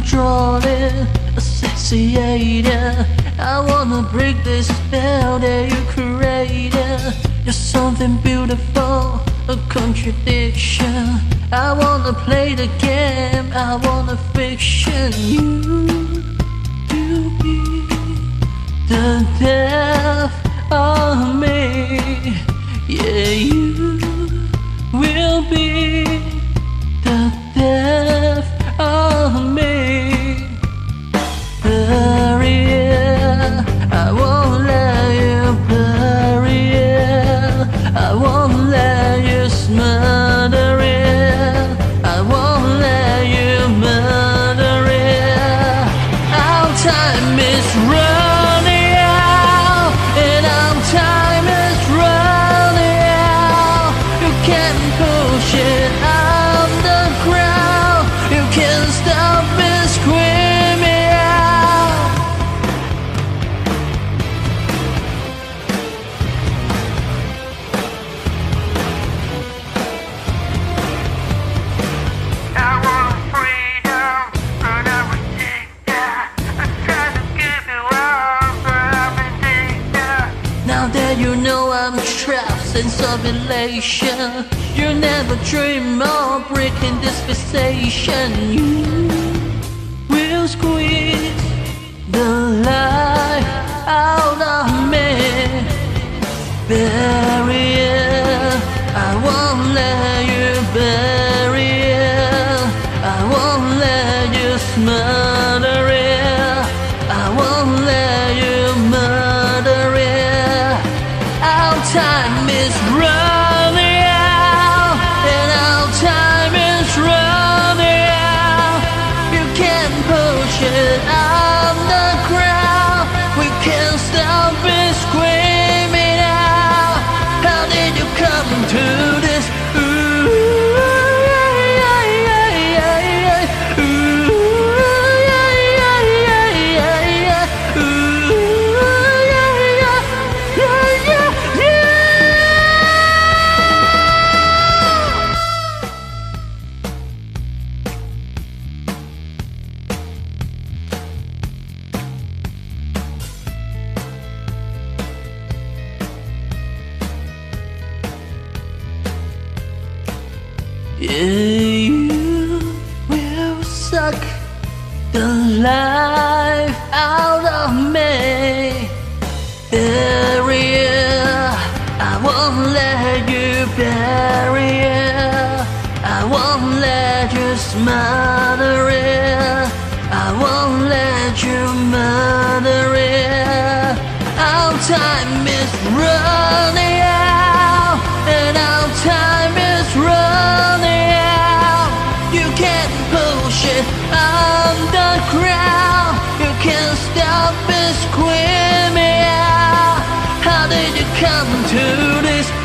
controlling, asphyxiating. I wanna break this spell that you created. You're something beautiful, a contradiction. I wanna play the game, I wanna fiction you. You be the death of me. Yeah, you will be the death of me. Bury it, I won't let you bury it. I won't let you smother it. I won't let you murder it. Our time is running out, and our time is running out. You can't push it underground. You can't stop it screaming out. I want freedom, but I reject that. I try to give you all, but I'm addicted. Now that you know I'm trapped, sense of elation. You never dream of breaking this fixation. You will squeeze the life out of me. Bury it, I won't let you bury it. I won't let you smother it. I won't let you murder it. Our time is running out, and our time is running out. You can't push it underground. We can't stop it screaming out. How did you come to this? Ooh, yeah, yeah, yeah, yeah. Ooh, yeah, yeah, yeah, yeah, yeah. Ooh, yeah, yeah, yeah, yeah, yeah. You will suck the life out of me. Bury it, I won't let you bury it. I won't let you smother it. I won't let you murder it. Our time is running out, and our time is running out. You can't push it underground. You can't stop it screaming out. How did you come to this?